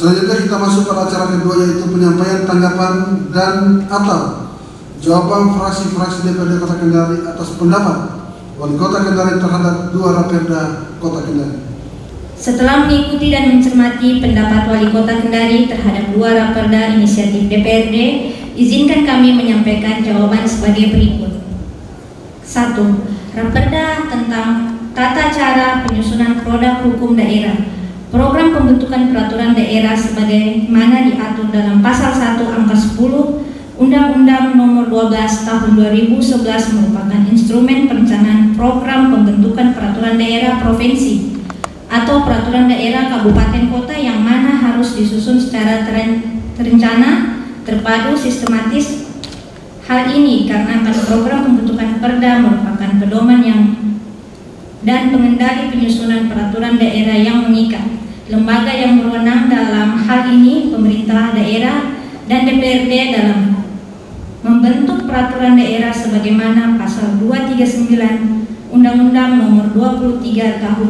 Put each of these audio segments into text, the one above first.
Selanjutnya kita masuk pada acara kedua, yaitu penyampaian tanggapan dan atau jawaban fraksi-fraksi DPRD Kota Kendari atas pendapat Wali Kota Kendari terhadap 2 Raperda Kota Kendari. Setelah mengikuti dan mencermati pendapat Wali Kota Kendari terhadap 2 Raperda inisiatif DPRD, izinkan kami menyampaikan jawaban sebagai berikut. 1. Raperda tentang tata cara penyusunan produk hukum daerah, program pembentukan peraturan daerah sebagaimana diatur dalam pasal 1 angka 10 Undang-Undang Nomor 12 Tahun 2011 merupakan instrumen perencanaan program pembentukan peraturan daerah provinsi atau peraturan daerah kabupaten kota yang mana harus disusun secara terencana, terpadu, sistematis. Hal ini karena program pembentukan perda merupakan pedoman dan pengendali penyusunan peraturan daerah yang mengikat. Lembaga yang berwenang dalam hal ini pemerintah daerah dan DPRD dalam membentuk peraturan daerah sebagaimana pasal 239 Undang-Undang Nomor 23 Tahun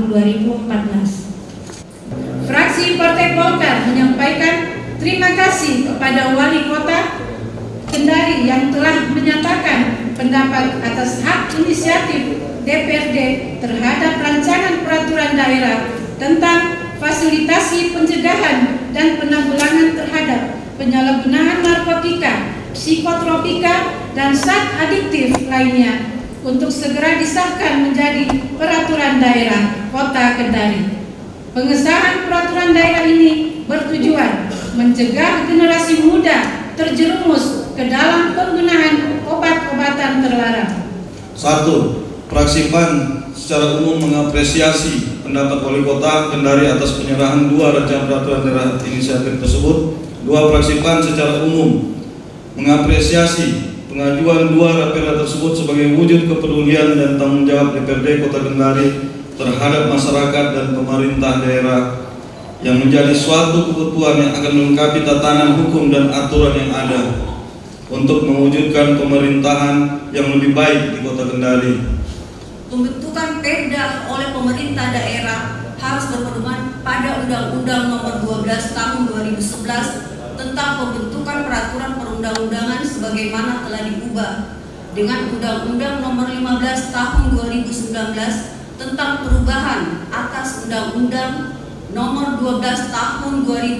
2014. Fraksi Partai Golkar menyampaikan terima kasih kepada Wali Kota Kendari yang telah menyatakan pendapat atas hak inisiatif DPRD terhadap rancangan peraturan daerah tentang fasilitasi pencegahan dan penanggulangan terhadap penyalahgunaan narkotika, psikotropika, dan zat adiktif lainnya untuk segera disahkan menjadi peraturan daerah Kota Kendari. Pengesahan peraturan daerah ini bertujuan mencegah generasi muda terjerumus ke dalam penggunaan obat-obatan terlarang. 1. Fraksi PAN secara umum mengapresiasi pendapat Wali Kota Kendari atas penyerahan 2 rancangan peraturan daerah inisiatif tersebut. 2. Fraksi PAN secara umum mengapresiasi pengajuan 2 Raperda tersebut sebagai wujud kepedulian dan tanggung jawab DPRD Kota Kendari terhadap masyarakat dan pemerintah daerah yang menjadi suatu kebutuhan yang akan melengkapi tatanan hukum dan aturan yang ada untuk mewujudkan pemerintahan yang lebih baik di Kota Kendari. Pembentukan Perda oleh pemerintah daerah harus berpedoman pada Undang-Undang Nomor 12 Tahun 2011 tentang pembentukan peraturan perundang-undangan sebagaimana telah diubah dengan Undang-Undang Nomor 15 Tahun 2019 tentang perubahan atas Undang-Undang Nomor 12 Tahun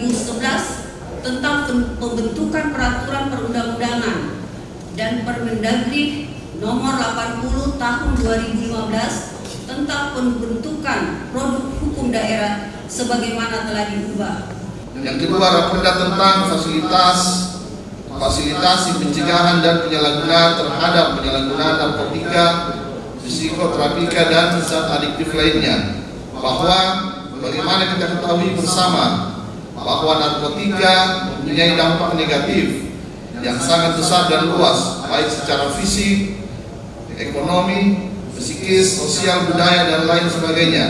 2011 tentang pembentukan peraturan perundang-undangan dan Permendagri Nomor 80 Tahun 2015 tentang pembentukan produk hukum daerah sebagaimana telah diubah. Yang kedua, Raperda tentang fasilitasi pencegahan dan penyalahgunaan terhadap penyalahgunaan narkotika, psikotropika, dan zat adiktif lainnya. Bahwa bagaimana kita ketahui bersama bahwa narkotika mempunyai dampak negatif yang sangat besar dan luas, baik secara fisik, ekonomi, psikis, sosial, budaya, dan lain sebagainya.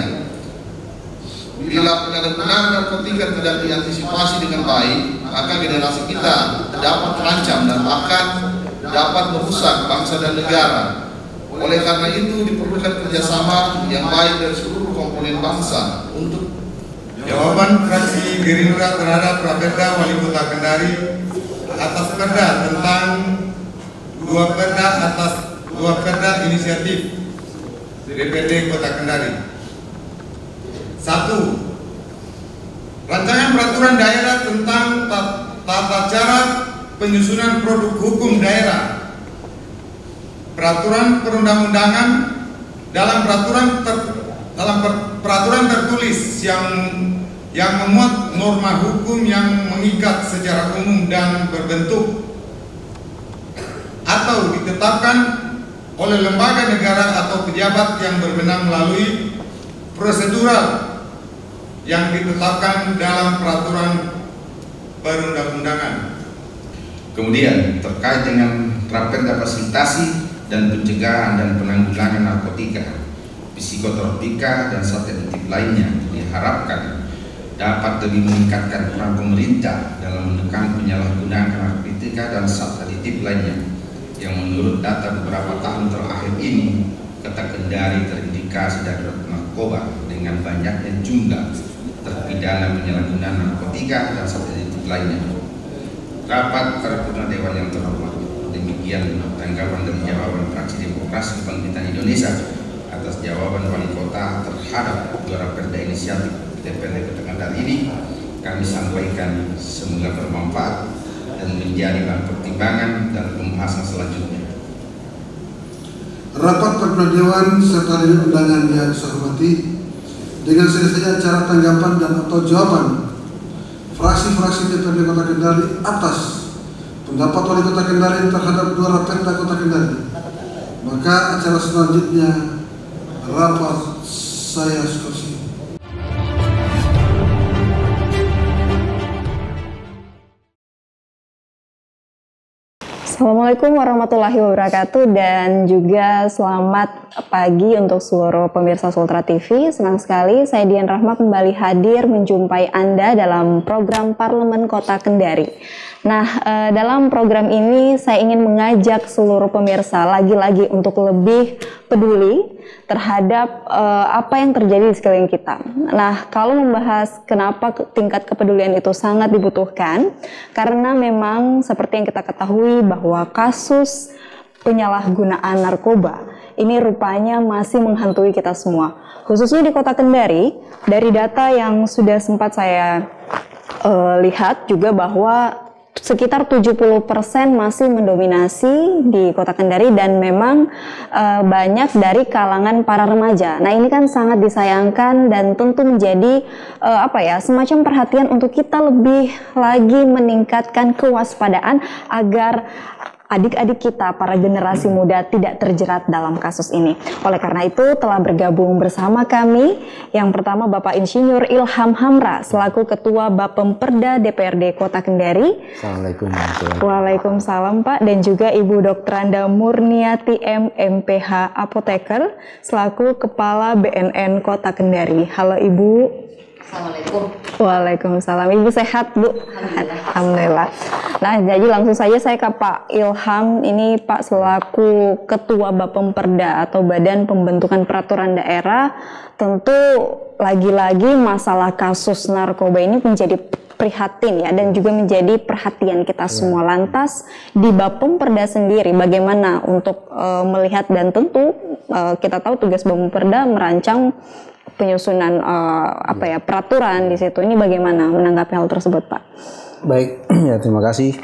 Bila penyalahgunaan narkotika tidak diantisipasi dengan baik, maka generasi kita dapat terancam dan bahkan dapat merusak bangsa dan negara. Oleh karena itu diperlukan kerjasama yang baik dari seluruh komponen bangsa untuk jawaban fraksi Gerindra terhadap Raperda Wali Kota Kendari atas perda tentang 2 perda inisiatif DPRD Kota Kendari. 1. Rancangan peraturan daerah tentang tata cara penyusunan produk hukum daerah, peraturan perundang-undangan dalam peraturan tertulis yang memuat norma hukum yang mengikat secara umum dan berbentuk atau ditetapkan oleh lembaga negara atau pejabat yang berwenang melalui prosedural yang ditetapkan dalam peraturan perundang-undangan. Kemudian terkait dengan Raperda fasilitasi dan pencegahan dan penanggulangan narkotika, psikotropika, dan zat adiktif lainnya diharapkan dapat lebih meningkatkan peran pemerintah dalam menekan penyalahgunaan narkotika dan zat adiktif lainnya yang menurut data beberapa tahun terakhir ini Kota Kendari terindikasi darurat narkoba dengan banyaknya jumlah terpidana penyalahgunaan narkotika dan satu titik lainnya. Rapat paripurna Dewan yang terhormat, demikian tanggapan dari jawaban Fraksi Demokrasi Kebangkitan Indonesia atas jawaban Wali Kota terhadap 2 raperda inisiatif DPRD Kota Kendari ini kami sampaikan semoga bermanfaat dan menjadi bahan pertimbangan dan pembahasan selanjutnya. Rapat paripurna Dewan serta hadirin undangan yang saya hormati, dengan selesainya acara tanggapan dan atau jawaban fraksi-fraksi DPRD Kota Kendari atas pendapat Wali Kota Kendari terhadap 2 raperda Kota Kendari, maka acara selanjutnya rapat saya skorsing. Assalamualaikum warahmatullahi wabarakatuh dan juga selamat pagi untuk seluruh pemirsa Sultra TV. Senang sekali saya Dian Rahma kembali hadir menjumpai Anda dalam program Parlemen Kota Kendari. Nah, dalam program ini saya ingin mengajak seluruh pemirsa lagi-lagi untuk lebih peduli terhadap apa yang terjadi di sekeliling kita. Nah, kalau membahas kenapa tingkat kepedulian itu sangat dibutuhkan, karena memang seperti yang kita ketahui bahwa kasus penyalahgunaan narkoba ini rupanya masih menghantui kita semua. Khususnya di Kota Kendari, dari data yang sudah sempat saya lihat juga bahwa sekitar 70% masih mendominasi di Kota Kendari dan memang banyak dari kalangan para remaja. Nah, ini kan sangat disayangkan dan tentu menjadi semacam perhatian untuk kita lebih lagi meningkatkan kewaspadaan agar adik-adik kita, para generasi muda tidak terjerat dalam kasus ini. Oleh karena itu telah bergabung bersama kami yang pertama Bapak Insinyur Ilham Hamra selaku Ketua Bapemperda DPRD Kota Kendari. Assalamualaikum. Waalaikumsalam Pak, dan juga Ibu Dr. Anda Murniati M, MPH Apoteker selaku Kepala BNN Kota Kendari. Halo Ibu. Assalamualaikum. Waalaikumsalam. Ibu sehat, Bu? Alhamdulillah. Nah, jadi langsung saja saya ke Pak Ilham. Ini Pak selaku Ketua Bapemperda atau Badan Pembentukan Peraturan Daerah, tentu lagi-lagi masalah kasus narkoba ini menjadi prihatin ya dan juga menjadi perhatian kita semua. Lantas di Bapemperda sendiri bagaimana untuk melihat, dan tentu kita tahu tugas Bapemperda merancang penyusunan peraturan di situ. Ini bagaimana menanggapi hal tersebut, Pak? Baik, ya terima kasih.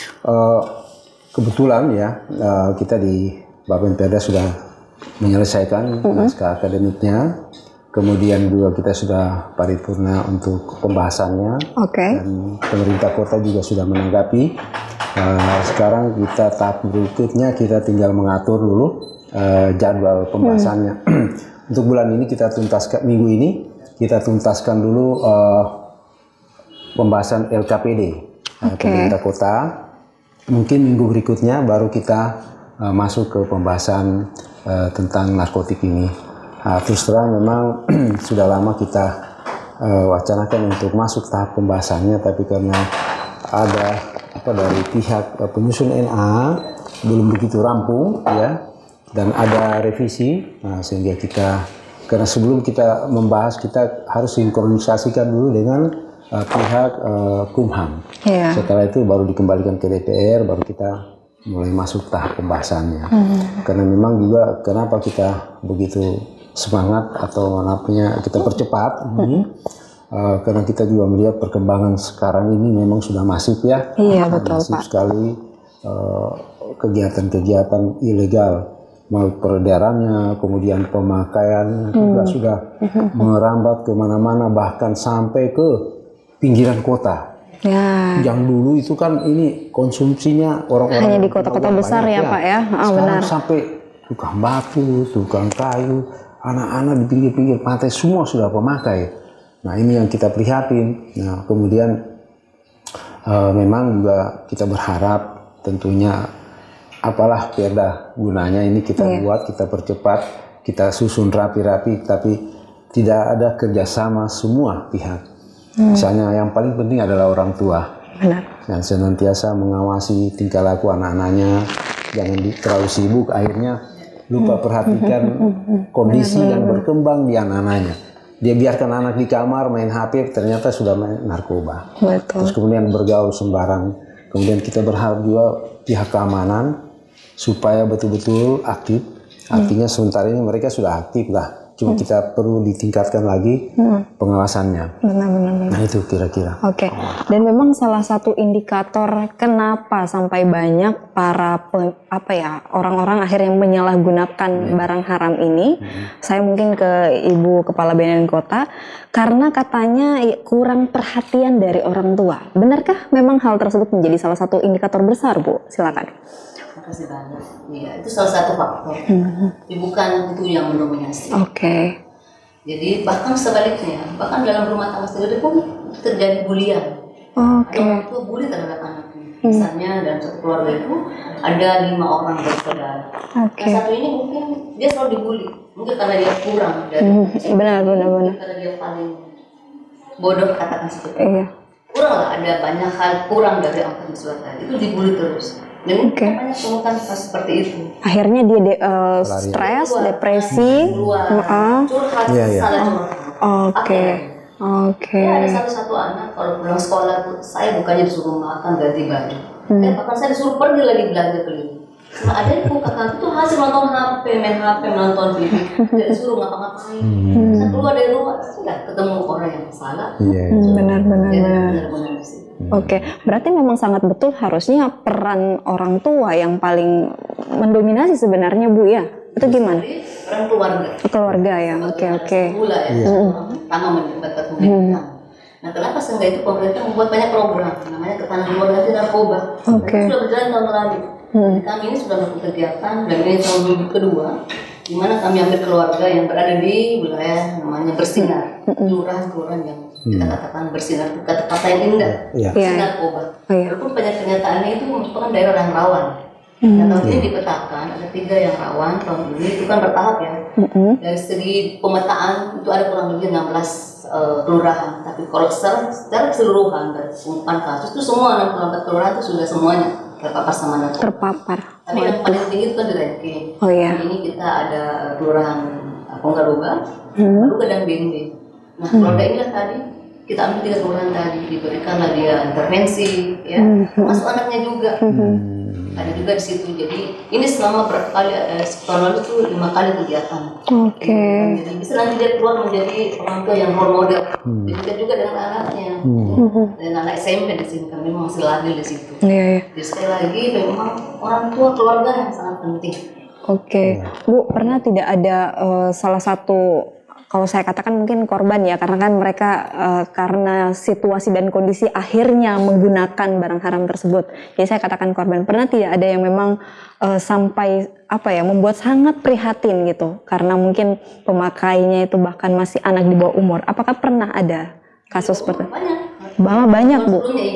Kebetulan ya kita di Bapemperda sudah menyelesaikan naskah akademiknya. Kemudian juga kita sudah paripurna untuk pembahasannya. Dan pemerintah kota juga sudah menanggapi. Sekarang kita tahap berikutnya kita tinggal mengatur dulu jadwal pembahasannya. Untuk bulan ini kita tuntaskan, minggu ini kita tuntaskan dulu pembahasan LKPD pemerintah kota. Mungkin minggu berikutnya baru kita masuk ke pembahasan tentang narkotik ini. Terus terang memang sudah lama kita wacanakan untuk masuk tahap pembahasannya, tapi karena ada dari pihak penyusun NA belum begitu rampung ya, dan ada revisi, sehingga kita, karena sebelum kita membahas kita harus sinkronisasikan dulu dengan pihak Kumham. Setelah itu baru dikembalikan ke DPR, baru kita mulai masuk tahap pembahasannya. Karena memang juga kenapa kita begitu semangat atau namanya kita percepat karena kita juga melihat perkembangan sekarang ini memang sudah masif ya. Iya betul masif Pak. sekali kegiatan-kegiatan ilegal, mau peredarannya, kemudian pemakaian juga sudah merambat kemana-mana, bahkan sampai ke pinggiran kota. Yang dulu itu kan ini konsumsinya orang-orang hanya di kota-kota besar ya Pak ya. Sekarang Benar. sampai tukang batu, tukang kayu, anak-anak di pinggir-pinggir pantai semua sudah pemakai. Nah ini yang kita prihatin. Nah kemudian memang juga kita berharap tentunya apalah perda gunanya ini kita buat, kita percepat, kita susun rapi-rapi, tapi tidak ada kerjasama semua pihak. Misalnya yang paling penting adalah orang tua. Yang senantiasa mengawasi tingkah laku anak-anaknya, jangan terlalu sibuk akhirnya lupa perhatikan kondisi yang berkembang di anak-anaknya. dia biarkan anak di kamar main HP, ternyata sudah main narkoba. Betul. Terus kemudian bergaul sembarang. Kemudian kita berharap juga pihak keamanan supaya betul-betul aktif. Artinya sementara ini mereka sudah aktif lah. Cuma kita perlu ditingkatkan lagi pengawasannya. Benar. Nah itu kira-kira. Oke. Dan memang salah satu indikator kenapa sampai banyak para orang-orang akhirnya menyalahgunakan barang haram ini, saya mungkin ke Ibu Kepala BNN Kota, karena katanya kurang perhatian dari orang tua. Benarkah memang hal tersebut menjadi salah satu indikator besar, Bu? Silakan. Terima kasih banyak. Iya, itu salah satu faktor. Tapi bukan itu yang mendominasi. Oke. Jadi bahkan sebaliknya, bahkan dalam rumah tangga sendiri pun terjadi bulian. Oke. Orang tua bully terhadap anaknya. Misalnya dalam satu keluarga itu ada 5 orang bersaudara. Oke. Yang satu ini mungkin dia selalu dibully, mungkin karena dia kurang dari benar. karena dia paling bodoh, katakan seperti itu. Iya. Kurang lah, ada banyak hal kurang dari apa yang disuruh tadi, itu dibully terus. Dan banyak temukan kasus seperti itu. Akhirnya dia stres, depresi, curhat, salah curhat. Oke. Ya, ada satu anak kalau pulang sekolah tuh, saya bukannya disuruh makan ganti baju, bahkan saya disuruh pergi lagi belanja keliling. Cuma adikku kakak itu hasil nonton HP, main HP, menonton TV, tidak disuruh ngapa-ngapain. Saya keluar dari rumah sudah ketemu orang yang salah. Benar. Benar-benar di situ. Oke, berarti memang sangat betul harusnya peran orang tua yang paling mendominasi sebenarnya, Bu, ya? Itu gimana? Peran keluarga. Keluarga ya, oke. Pula ya, pertama menjabat pemerintahan. Nah, kenapa sehingga itu pemerintah membuat banyak program, namanya ketahanan keluarga anti narkoba. Itu sudah berjalan tahun lalu. Kami ini sudah melakukan kegiatan dan ini tahun kedua, di mana kami ambil keluarga yang berada di wilayah namanya Bersinar, kelurahan-kelurahan yang kita katakan bersinar, kata-kata yang indah, sinar narkoba. Walaupun banyak kenyataannya itu merupakan daerah yang rawan. Dan tahun ini dipetakan ada 3 yang rawan. Tahun ini itu kan bertahap ya. Dari segi pemetaan itu ada kurang lebih 16 kelurahan. Tapi kalau secara keseluruhan dari pengumuman kasus itu semua 64 kelurahan itu sudah semuanya terpapar sama narkoba. Tapi yang paling tinggi itu kan di ranking. Ini kita ada kelurahan Ponggaluga, Luga dan Bende. Nah, keluarga inilah tadi kita ambil 3 kelurahan tadi, diberikanlah dia intervensi, ya, masuk anaknya juga. Ada juga di situ. Jadi ini selama berapa kali, tahun lalu itu 5 kali kegiatan. Jadi bisa nanti dia keluar menjadi orang tua yang role model. Demikian juga dengan anaknya, dan anak SMP di sini kami memang masih labil di situ. Jadi sekali lagi memang orang tua keluarga yang sangat penting. Bu, pernah tidak ada salah satu, kalau saya katakan mungkin korban ya, karena kan mereka karena situasi dan kondisi akhirnya menggunakan barang haram tersebut. Jadi saya katakan korban. Pernah tidak ada yang memang sampai membuat sangat prihatin gitu, karena mungkin pemakainya itu bahkan masih anak di bawah umur. Apakah pernah ada kasus seperti itu? Banyak, Bu.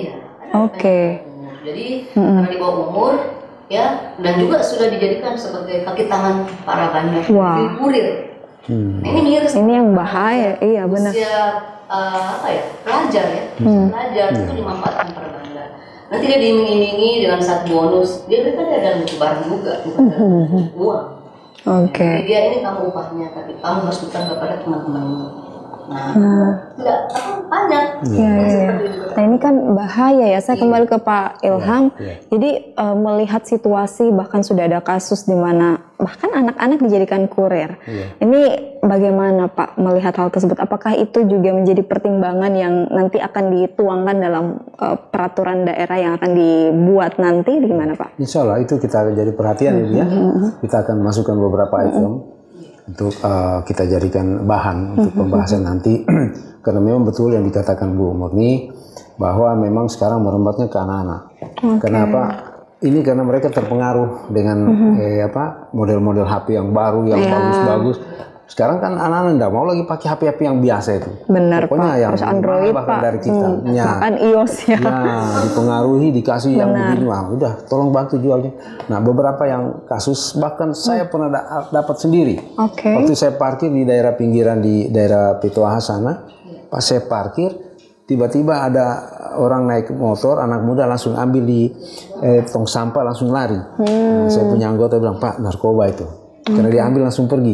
Jadi karena di bawah umur, ya, dan juga sudah dijadikan sebagai kaki tangan para banyak kurir. Nah, ini miris. Ini yang bahaya, iya benar. Usia pelajar ya, pelajar itu dimanfaatkan para bandar. Nanti dia diiming-imingi dengan satu bonus, dia ada butuh barang juga, bukan uang. Jadi dia ini kamu upahnya, tapi kamu harus utang kepada teman-temanmu. Tidak banyak. Nah, ini kan bahaya ya. Saya kembali ke Pak Ilham. Jadi melihat situasi bahkan sudah ada kasus di mana bahkan anak-anak dijadikan kurir. Ini bagaimana Pak melihat hal tersebut? Apakah itu juga menjadi pertimbangan yang nanti akan dituangkan dalam peraturan daerah yang akan dibuat nanti? Gimana Pak? Insya Allah itu kita akan jadi perhatian ya. Kita akan masukkan beberapa item untuk kita jadikan bahan untuk pembahasan nanti. Karena memang betul yang dikatakan Bu Murni bahwa memang sekarang merembetnya ke anak-anak. Kenapa? Ini karena mereka terpengaruh dengan model-model HP yang baru, yang bagus-bagus. Sekarang kan anak-anak tidak mau lagi pakai HP-HP yang biasa itu. Benar, pokoknya Pak. yang harus Android, Pak. Dari kita. Bahkan iOS ya. Dipengaruhi, dikasih yang begini, wah udah tolong bantu jualnya. Nah, beberapa yang kasus bahkan saya pernah dapat sendiri. Waktu saya parkir di daerah pinggiran di daerah Pitoaha sana, pas saya parkir, tiba-tiba ada orang naik motor, anak muda langsung ambil di tong sampah, langsung lari. Nah, saya punya anggota bilang, Pak, narkoba itu. Karena dia ambil langsung pergi.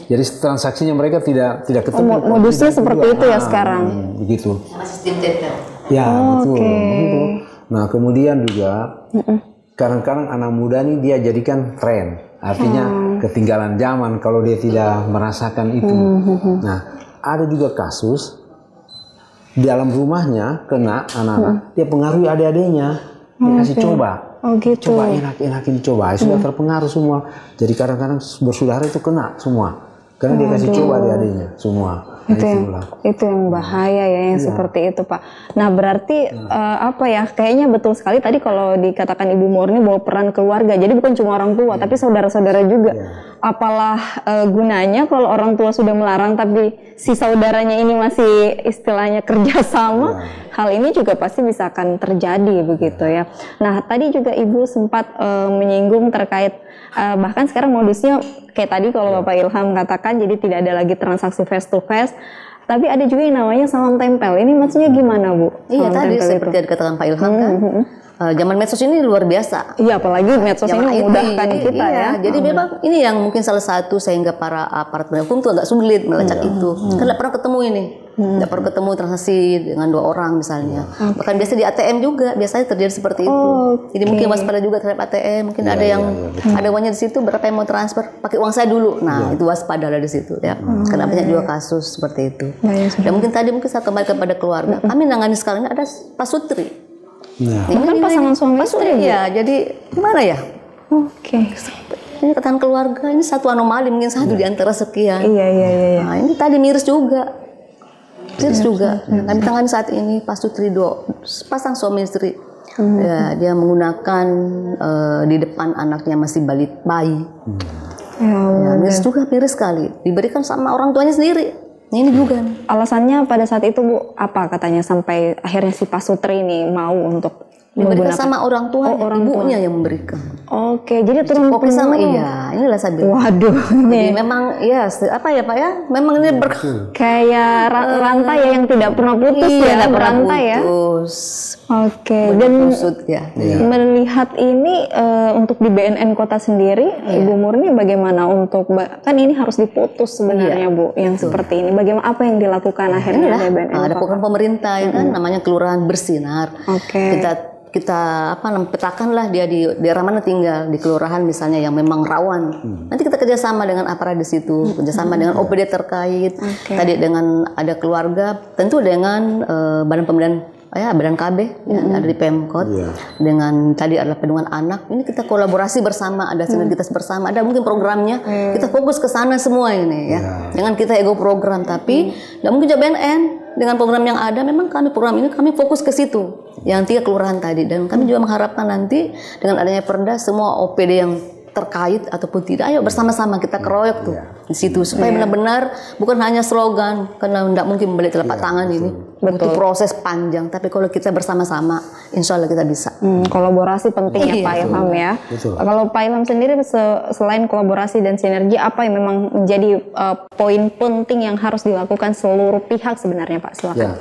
Jadi transaksinya mereka tidak ketemu. Modusnya seperti itu ya sekarang. Begitu. Sama sistem tempel. Ya, betul. Begitu. Nah, kemudian juga kadang-kadang anak muda ini dia jadikan tren. Artinya ketinggalan zaman kalau dia tidak merasakan itu. Nah, ada juga kasus di dalam rumahnya kena anak-anak, dia pengaruhi adik-adiknya, dia kasih coba. Gitu. Coba enak-enakin coba, sudah terpengaruh semua. Jadi kadang-kadang bersaudara itu kena semua. Karena dia kasih coba adik-adiknya semua. Itu yang bahaya ya, yang seperti itu, Pak. Nah, berarti apa ya? Kayaknya betul sekali tadi kalau dikatakan Ibu Murni bahwa peran keluarga. Jadi bukan cuma orang tua, tapi saudara-saudara juga. Apalah gunanya kalau orang tua sudah melarang tapi si saudaranya ini masih istilahnya kerjasama. Hal ini juga pasti bisa akan terjadi begitu ya. Nah, tadi juga Ibu sempat menyinggung terkait bahkan sekarang modusnya kayak tadi kalau Bapak Ilham katakan, jadi tidak ada lagi transaksi face to face, tapi ada juga yang namanya salam tempel. Ini maksudnya gimana, Bu? Iya, tadi seperti yang dikatakan Pak Ilham kan, zaman medsos ini luar biasa. Iya, apalagi medsos ini memudahkan kita ya. Jadi memang ini yang mungkin salah satu sehingga para aparat penegak hukum itu agak sulit melacak itu. Kan tidak pernah ketemu ini. Tidak pernah ketemu transaksi dengan 2 orang misalnya. Bahkan biasa di ATM juga biasanya terjadi seperti itu. Jadi mungkin waspada juga terhadap ATM. Mungkin ada yang ada uangnya di situ, berapa yang mau transfer, pakai uang saya dulu. Nah, itu waspada di situ ya. Karena banyak juga kasus seperti itu. Dan mungkin tadi saya kembali kepada keluarga. Kami nangani sekarang ini ada Pak Sutri. Ini kan pasangan suami istri ya. Jadi gimana ya? Ini ketahanan keluarga ini satu anomali, mungkin satu di antara sekian. Iya. Nah, ini tadi miris juga. Kami tangani saat ini Pak Sutri pasang suami istri. Ya, dia menggunakan di depan anaknya masih bayi. Ya, miris sekali. Diberikan sama orang tuanya sendiri. Nah, ini juga. Alasannya pada saat itu, Bu, apa katanya sampai akhirnya si Pak Sutri ini mau untuk diberikan sama orang tua, ibunya yang memberikan. Jadi turun Pokoknya sama inilah saya bilang. Waduh, jadi memang apa ya Pak ya? Memang ini kayak rantai ya yang tidak pernah putus ya, berantai ya. Dan melihat ini untuk di BNN Kota sendiri, Ibu Murni bagaimana untuk kan ini harus diputus sebenarnya Bu, yang seperti ini. Bagaimana apa yang dilakukan akhirnya oleh BNN? Ada program pemerintah ya kan, namanya Kelurahan Bersinar. Kita petakanlah dia di daerah mana tinggal, di kelurahan misalnya yang memang rawan. Nanti kita kerjasama dengan aparat di situ, kerjasama dengan OPD terkait. Tadi dengan ada keluarga, tentu dengan badan pembinaan badan KB ada di Pemkot, dengan tadi adalah perlindungan anak. Ini kita kolaborasi bersama, ada sinergitas bersama, ada mungkin programnya. Kita fokus ke sana semua ini ya. Jangan kita ego program, tapi nggak mungkin juga BNN dengan program yang ada. Memang program ini kami fokus ke situ, yang 3 kelurahan tadi. Dan kami juga mengharapkan nanti dengan adanya perda semua OPD yang terkait ataupun tidak, ayo bersama-sama kita keroyok tuh di situ supaya benar-benar bukan hanya slogan, karena tidak mungkin membeli telapak tangan ini butuh proses panjang, tapi kalau kita bersama-sama insya Allah kita bisa. Kolaborasi penting ya Pak Ilham ya. Kalau Pak Ilham sendiri selain kolaborasi dan sinergi, apa yang memang menjadi poin penting yang harus dilakukan seluruh pihak sebenarnya Pak? Silakan.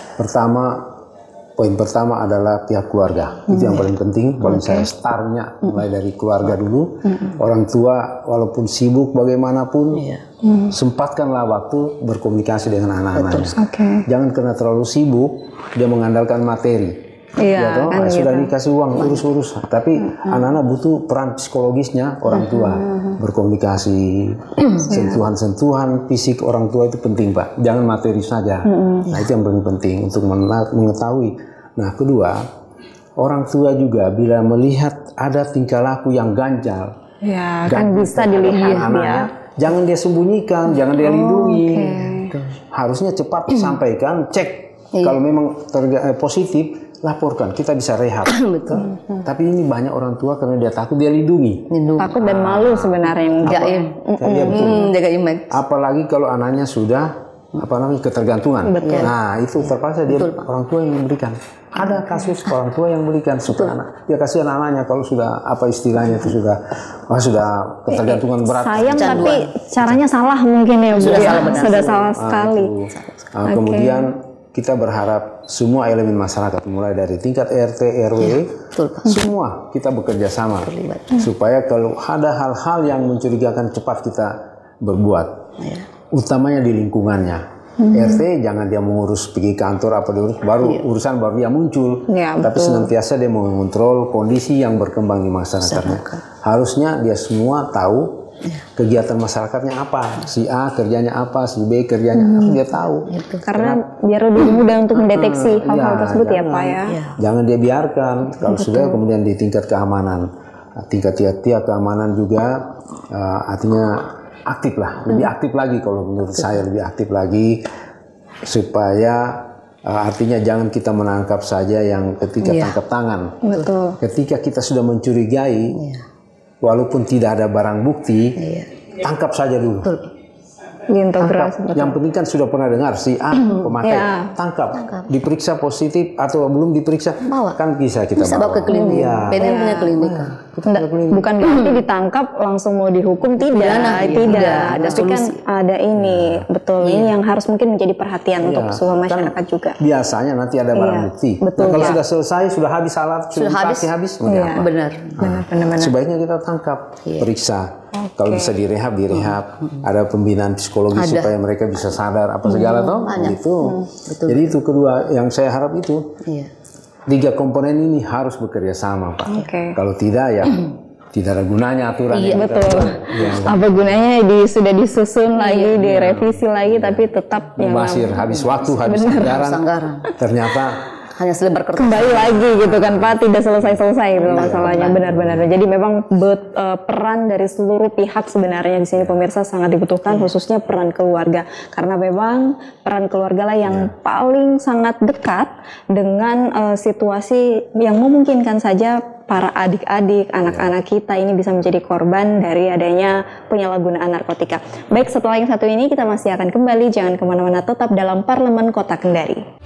Poin pertama adalah pihak keluarga. Itu yang paling penting. Paling saya startnya mulai dari keluarga dulu. Orang tua walaupun sibuk bagaimanapun, sempatkanlah waktu berkomunikasi dengan anak-anaknya. Jangan karena terlalu sibuk dia mengandalkan materi. Sudah dikasih uang urus-urus, tapi anak-anak butuh peran psikologisnya orang tua, berkomunikasi, sentuhan-sentuhan fisik orang tua itu penting Pak, jangan materi saja. Nah itu yang paling penting untuk mengetahui. Nah kedua, orang tua juga bila melihat ada tingkah laku yang ganjal, kan bisa dilihat ya. Jangan dia sembunyikan, jangan dia lindungi, harusnya cepat sampaikan, cek. Kalau memang positif, laporkan, kita bisa rehab. Tapi ini banyak orang tua karena dia takut, dia lindungi. Takut dan malu sebenarnya. Jaga image. Apalagi kalau anaknya sudah ketergantungan. Nah itu terpaksa dia orang tua yang memberikan. Ada kasus orang tua yang memberikan supaya anak dia kasih anak-anaknya kalau sudah istilahnya itu sudah ketergantungan berat. Sayang tapi caranya salah mungkin ya Bu. Sudah salah sekali. Kemudian kita berharap semua elemen masyarakat mulai dari tingkat RT, RW, semua kita bekerja sama supaya kalau ada hal-hal yang mencurigakan cepat kita berbuat. utamanya di lingkungannya. RT jangan dia mengurus pergi kantor apa diurus, baru urusan baru dia muncul. Tapi senantiasa dia mengontrol kondisi yang berkembang di masyarakatnya. Harusnya dia semua tahu kegiatan masyarakatnya apa, si A kerjanya apa, si B kerjanya apa, dia tahu. Karena biar lebih mudah untuk mendeteksi hal-hal tersebut ya Pak ya. Jangan dia biarkan kalau sudah kemudian di tingkat keamanan, tingkat keamanan juga artinya aktif lah, lebih aktif lagi kalau menurut saya, lebih aktif lagi supaya artinya jangan kita menangkap saja yang ketika tangkap tangan. Ketika kita sudah mencurigai, walaupun tidak ada barang bukti, tangkap saja dulu. Yang penting kan sudah pernah dengar si A pemakai, tangkap, diperiksa positif atau belum diperiksa, kan bisa kita bawa ke klinik. PDN punya klinik. Bukan berarti ditangkap langsung mau dihukum, tidak. Tapi kan ada ini, betul. Ini yang harus mungkin menjadi perhatian untuk semua masyarakat juga. Biasanya nanti ada barang bukti. Kalau sudah selesai, sudah habis alat, sudah habis, benar. Sebaiknya kita tangkap, periksa. Kalau bisa direhab, ada pembinaan psikologis supaya mereka bisa sadar apa segala gitu. Jadi itu kedua yang saya harap itu. Tiga komponen ini harus bekerja sama, Pak. Kalau tidak ya tidak ada gunanya aturan. Betul. Apa gunanya sudah disusun lagi, direvisi lagi, tapi tetap mubazir, habis waktu, habis anggaran. Ternyata hanya selebar kertas kembali lagi gitu kan Pak, tidak selesai gitu masalahnya. Benar-benar. Jadi memang peran dari seluruh pihak sebenarnya di sini pemirsa sangat dibutuhkan, khususnya peran keluarga, karena memang peran keluarga lah yang paling sangat dekat dengan situasi yang memungkinkan saja para adik-adik, anak-anak kita ini bisa menjadi korban dari adanya penyalahgunaan narkotika. Baik, setelah yang satu ini kita masih akan kembali, jangan kemana-mana, tetap dalam Parlemen Kota Kendari.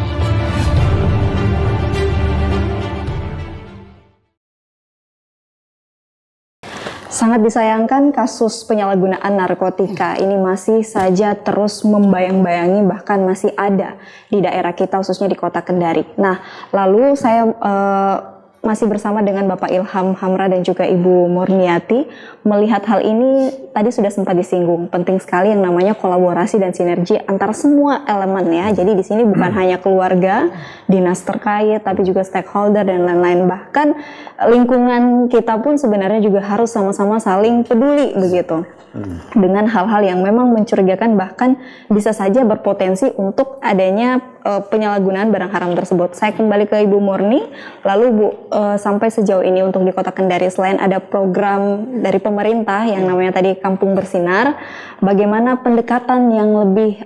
Sangat disayangkan kasus penyalahgunaan narkotika ini masih saja terus membayang-bayangi, bahkan masih ada di daerah kita khususnya di Kota Kendari. Nah, lalu saya masih bersama dengan Bapak Ilham Hamra dan juga Ibu Murniati. Melihat hal ini tadi sudah sempat disinggung, penting sekali yang namanya kolaborasi dan sinergi antara semua elemen ya. Jadi di sini bukan hanya keluarga, dinas terkait, tapi juga stakeholder dan lain-lain. Bahkan lingkungan kita pun sebenarnya juga harus sama-sama saling peduli begitu. Dengan hal-hal yang memang mencurigakan, bahkan bisa saja berpotensi untuk adanya penyalahgunaan barang haram tersebut. Saya kembali ke Ibu Murni. Lalu Bu, sampai sejauh ini untuk di Kota Kendari, selain ada program dari pemerintah yang namanya tadi Kampung Bersinar, bagaimana pendekatan yang lebih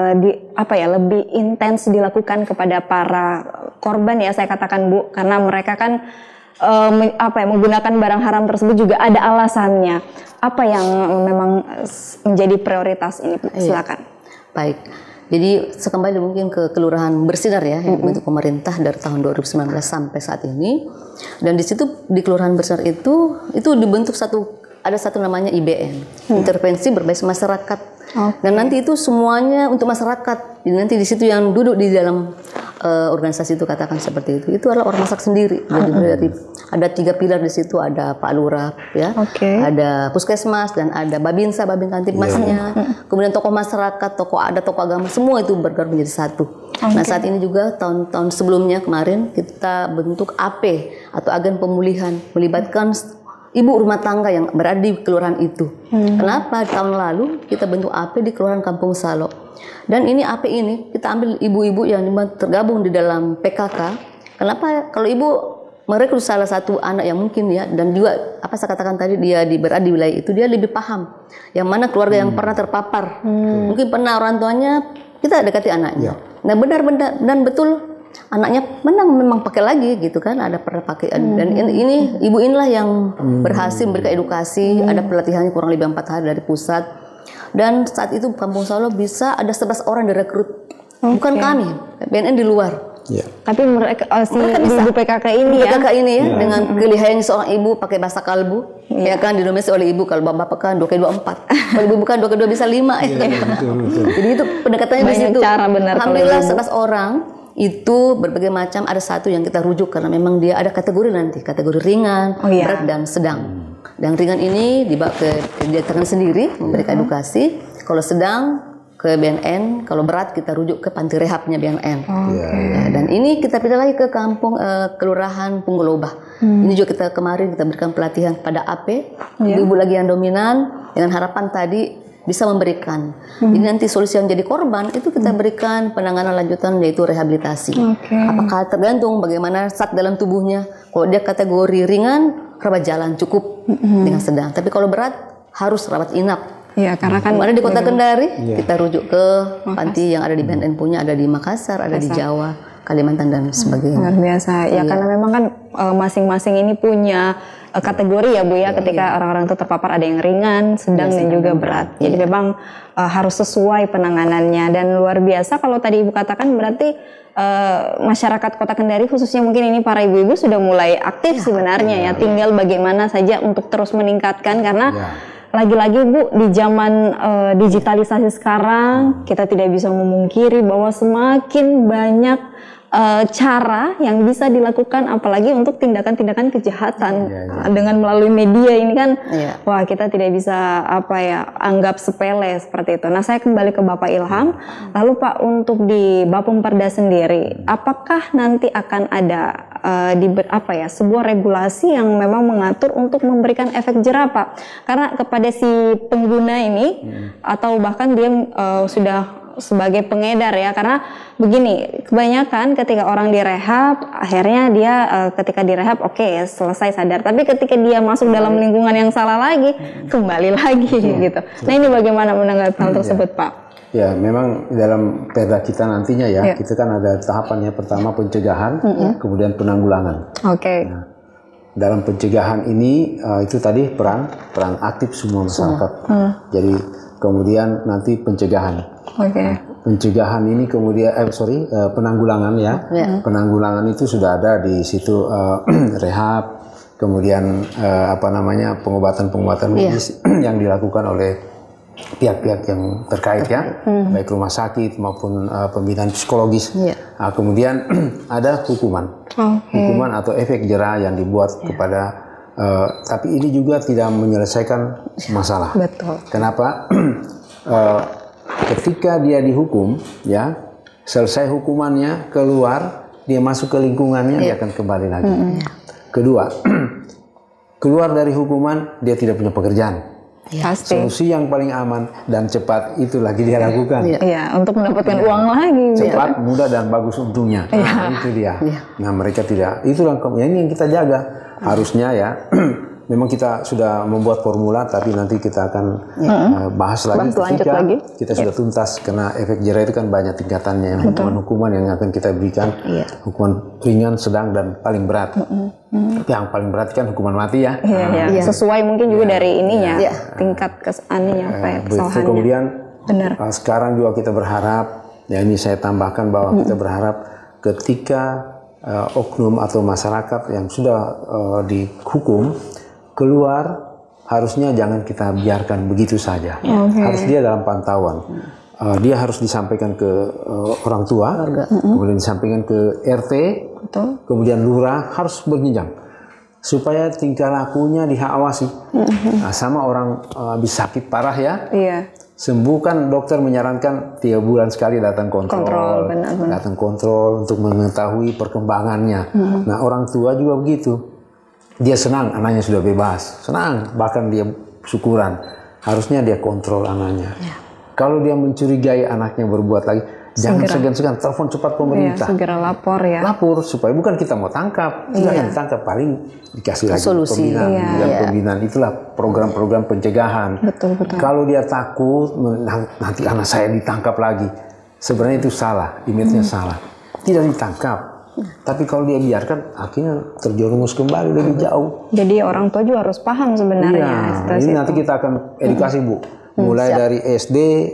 lebih intens dilakukan kepada para korban ya saya katakan Bu, karena mereka kan menggunakan barang haram tersebut juga ada alasannya. Apa yang memang menjadi prioritas ini? Silakan. Baik. Jadi sekembali mungkin ke Kelurahan Bersinar ya, yang dibentuk pemerintah dari tahun 2019 sampai saat ini. Dan di situ di Kelurahan Bersinar itu dibentuk ada satu namanya IBM, intervensi berbasis masyarakat. Dan nanti itu semuanya untuk masyarakat. Jadi nanti di situ yang duduk di dalam organisasi itu katakan seperti itu adalah orang masyarakat sendiri. Jadi ada 3 pilar di situ, ada Pak Lurah ya, ada Puskesmas dan ada Babinsa, Babin Kantipmasnya, kemudian tokoh masyarakat, tokoh agama, semua itu bergabung menjadi satu. Nah saat ini juga tahun-tahun sebelumnya kemarin kita bentuk AP atau agen pemulihan, melibatkan ibu rumah tangga yang berada di kelurahan itu. Kenapa? Tahun lalu kita bentuk AP di Kelurahan Kampung Salo. Dan ini AP ini kita ambil ibu-ibu yang tergabung di dalam PKK. Kenapa? Kalau ibu merekrut salah satu anak yang mungkin ya, dan juga apa saya katakan tadi, dia berada di wilayah itu, dia lebih paham yang mana keluarga yang pernah terpapar. Mungkin pernah orang tuanya, kita dekati anaknya. Nah benar-benar dan betul anaknya memang pakai lagi gitu kan, ada pernah pakai. Dan ini ibu inilah yang berhasil memberikan edukasi, ada pelatihannya kurang lebih 4 hari dari pusat. Dan saat itu Kampung Salo bisa ada 11 orang direkrut, bukan kami, BNN di luar. Tapi mereka ibu PKK ini dengan kelihayan seorang ibu pakai bahasa kalbu, ya kan, didominasi oleh ibu. Kalau bapak kan 2 kali 2 4, kalau ibu bukan 2 kali 2 bisa 5. Jadi itu pendekatannya di situ. Alhamdulillah 11 orang itu berbagai macam, ada satu yang kita rujuk karena memang dia ada kategori nanti, kategori ringan, berat dan sedang. Dan ringan ini dibawa ke dia tangan sendiri memberikan edukasi. Kalau sedang ke BNN, kalau berat kita rujuk ke panti rehabnya BNN. Dan ini kita pindah lagi ke kampung Kelurahan Punggolobah. Ini juga kita kemarin kita berikan pelatihan pada AP, ibu lagi yang dominan dengan harapan tadi bisa memberikan. Ini nanti solusi yang jadi korban itu kita berikan penanganan lanjutan yaitu rehabilitasi. Apakah tergantung bagaimana zat dalam tubuhnya. Kalau dia kategori ringan, rawat jalan cukup dengan sedang. Tapi kalau berat harus rawat inap. Iya, karena kan ada di Kota Kendari, kita rujuk ke panti yang ada di BNN punya, ada di Makassar, ada di Jawa, Kalimantan dan sebagainya. Luar biasa. Ya karena memang kan masing-masing ini punya kategori ya Bu ya, ketika orang-orang itu terpapar ada yang ringan, sedang dan juga berat. Jadi memang harus sesuai penanganannya dan luar biasa kalau tadi Ibu katakan berarti masyarakat Kota Kendari khususnya mungkin ini para ibu-ibu sudah mulai aktif sebenarnya ya. Tinggal bagaimana saja untuk terus meningkatkan karena lagi-lagi Bu di zaman digitalisasi sekarang kita tidak bisa memungkiri bahwa semakin banyak cara yang bisa dilakukan apalagi untuk tindakan-tindakan kejahatan dengan melalui media ini kan wah kita tidak bisa anggap sepele seperti itu. Nah saya kembali ke Bapak Ilham, lalu Pak untuk di Bapemperda sendiri apakah nanti akan ada sebuah regulasi yang memang mengatur untuk memberikan efek jerah Pak karena kepada si pengguna ini atau bahkan dia sudah sebagai pengedar ya karena begini kebanyakan ketika orang direhab akhirnya dia ketika direhab selesai sadar tapi ketika dia masuk dalam lingkungan yang salah lagi kembali lagi gitu. Nah ini bagaimana menanggapi hal tersebut Pak? Ya memang dalam perda kita nantinya kita kan ada tahapannya pertama pencegahan kemudian penanggulangan. Nah, dalam pencegahan ini itu tadi peran aktif semua masyarakat. Jadi kemudian nanti pencegahan. Pencegahan ini kemudian penanggulangan ya. Penanggulangan itu sudah ada di situ rehab, kemudian pengobatan medis yang dilakukan oleh pihak-pihak yang terkait ya, baik rumah sakit maupun pembinaan psikologis. Kemudian ada hukuman atau efek jerah yang dibuat kepada tapi ini juga tidak menyelesaikan masalah. Betul. Kenapa? Ketika dia dihukum, ya selesai hukumannya keluar, dia masuk ke lingkungannya, dia akan kembali lagi. Kedua, keluar dari hukuman dia tidak punya pekerjaan. Solusi yang paling aman dan cepat itu lagi dia lakukan. Untuk mendapatkan uang lagi. Cepat, mudah dan bagus untungnya. Nah, itu dia. Nah mereka tidak. Itulah ini yang kita jaga. Harusnya ya. Memang kita sudah membuat formula, tapi nanti kita akan bahas lagi ketika kita sudah tuntas karena efek jerah itu kan banyak tingkatannya. Hukuman yang akan kita berikan, hukuman ringan, sedang dan paling berat. Tapi yang paling berat kan hukuman mati ya. Sesuai mungkin juga dari ininya, tingkat kesalahannya. Kemudian sekarang juga kita berharap, ya ini saya tambahkan bahwa kita berharap ketika oknum atau masyarakat yang sudah dihukum keluar, harusnya jangan kita biarkan begitu saja. Harus dia dalam pantauan. Dia harus disampaikan ke orang tua, kemudian disampaikan ke RT, kemudian lurah, harus berjenjang supaya tingkah lakunya diawasi. Sama orang habis sakit parah ya, sembuh kan dokter menyarankan 3 bulan sekali datang kontrol, datang kontrol untuk mengetahui perkembangannya. Nah orang tua juga begitu. Dia senang anaknya sudah bebas, senang, bahkan dia syukuran. Harusnya dia kontrol anaknya. Kalau dia mencurigai anaknya berbuat lagi, jangan segan-segan, telepon cepat pemerintah. Segera lapor ya. Lapor supaya bukan kita mau tangkap, yang ditangkap paling dikasih lagi solusi. Pembinaan. Itulah program-program pencegahan. Betul. Kalau dia takut nanti anak saya ditangkap lagi, sebenarnya itu salah, image-nya salah. Tidak ditangkap. Tapi kalau dia biarkan, akhirnya terjerumus kembali lebih jauh. Jadi orang tua juga harus paham sebenarnya. Ini nanti kita akan edukasi Bu. Mulai dari SD,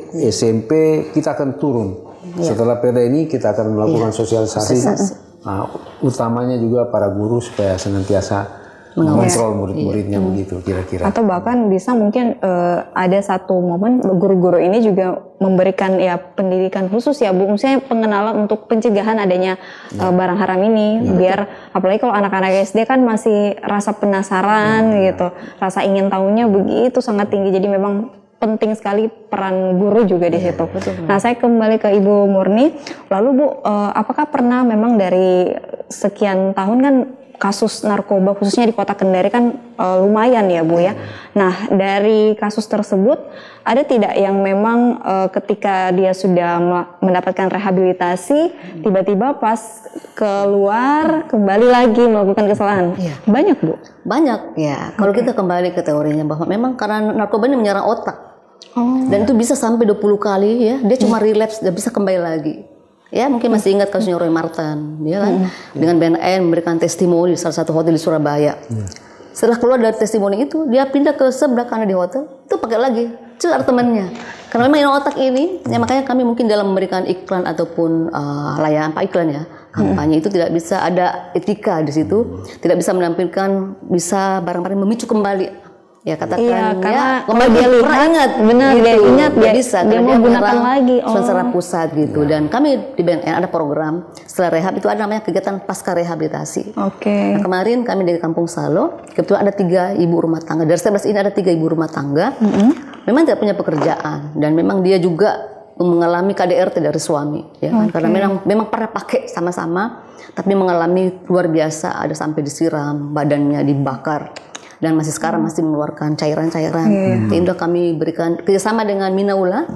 SMP, kita akan turun. Setelah perda ini kita akan melakukan sosialisasi. Nah, utamanya juga para guru supaya senantiasa mengontrol murid-muridnya begitu kira-kira. Atau bahkan bisa mungkin ada satu momen guru-guru ini juga memberikan pendidikan khusus ya Bu, misalnya pengenalan untuk pencegahan adanya barang haram ini, biar apalagi kalau anak-anak SD kan masih rasa penasaran gitu, rasa ingin tahunya begitu sangat tinggi, jadi memang penting sekali peran guru juga di situ. Nah, saya kembali ke Ibu Murni. Lalu Bu, apakah pernah memang dari sekian tahun kan kasus narkoba khususnya di Kota Kendari kan lumayan ya Bu ya. Nah, dari kasus tersebut ada tidak yang memang ketika dia sudah mendapatkan rehabilitasi tiba-tiba pas keluar kembali lagi melakukan kesalahan? Banyak Bu? Banyak ya. Kalau kita kembali ke teorinya bahwa memang karena narkoba ini menyerang otak. Dan itu bisa sampai 20 kali ya. Dia cuma relapse, dia bisa kembali lagi. Ya mungkin masih ingat kasusnya Roy Martin, ya kan? Dengan BNN memberikan testimoni di salah satu hotel di Surabaya. Setelah keluar dari testimoni itu, dia pindah ke sebelah kanan di hotel, itu pakai lagi celar temannya. Karena memang yang otak ini, ya makanya kami mungkin dalam memberikan iklan ataupun layanan iklan ya, kampanye itu tidak bisa ada etika di situ, tidak bisa menampilkan bisa barang-barang memicu kembali. Ya katakan karena kembali dia lihat ingat, benar gitu. Dia ingat dia bisa dia mau gunakan lagi secara pusat gitu. Dan kami di BNN ada program setelah rehab itu ada namanya kegiatan pasca rehabilitasi. Nah, kemarin kami dari Kampung Salo kebetulan ada 3 ibu rumah tangga, dari 11 ini ada 3 ibu rumah tangga memang tidak punya pekerjaan dan memang dia juga mengalami KDRT dari suami ya kan? Karena memang pernah pakai sama-sama tapi mengalami luar biasa, ada sampai disiram, badannya dibakar dan masih sekarang masih mengeluarkan cairan-cairan. Ini udah kami berikan kerjasama dengan Minaula.